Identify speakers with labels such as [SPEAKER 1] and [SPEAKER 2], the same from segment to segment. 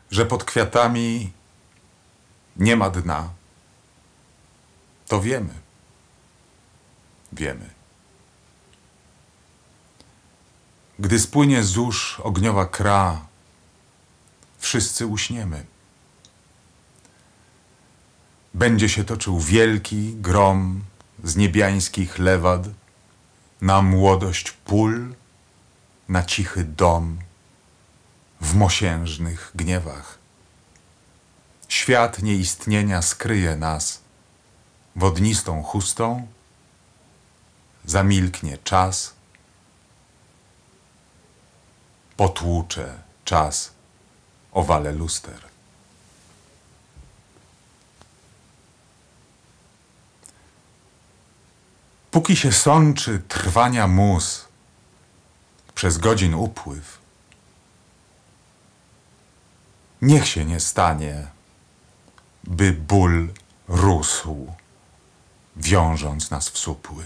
[SPEAKER 1] że pod kwiatami nie ma dna, to wiemy. Wiemy. Gdy spłynie zórz ogniowa kra, wszyscy uśniemy. Będzie się toczył wielki grom z niebiańskich lewad na młodość pól, na cichy dom w mosiężnych gniewach. Świat nieistnienia skryje nas wodnistą chustą, zamilknie czas, potłucze czas owale luster. Póki się sączy trwania mus przez godzin upływ, niech się nie stanie, by ból rósł, wiążąc nas w supły.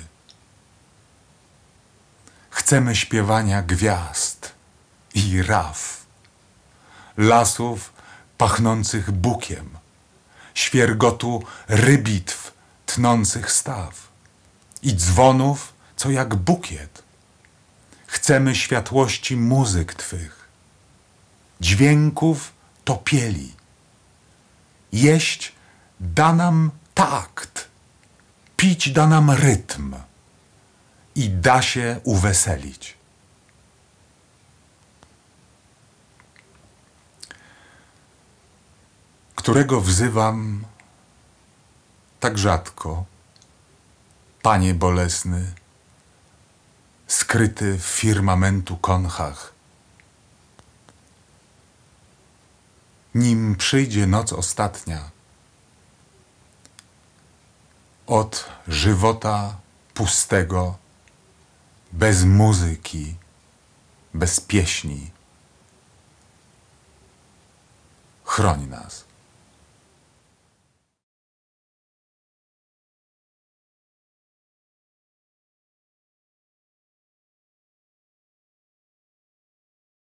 [SPEAKER 1] Chcemy śpiewania gwiazd i raw, lasów pachnących bukiem, świergotu rybitw tnących staw i dzwonów, co jak bukiet. Chcemy światłości muzyk Twych, dźwięków topieli. Jeść da nam takt, pić da nam rytm i da się uweselić. Którego wzywam tak rzadko, Panie bolesny, skryty w firmamentu konchach. Nim przyjdzie noc ostatnia, od żywota pustego, bez muzyki, bez pieśni, chroń nas.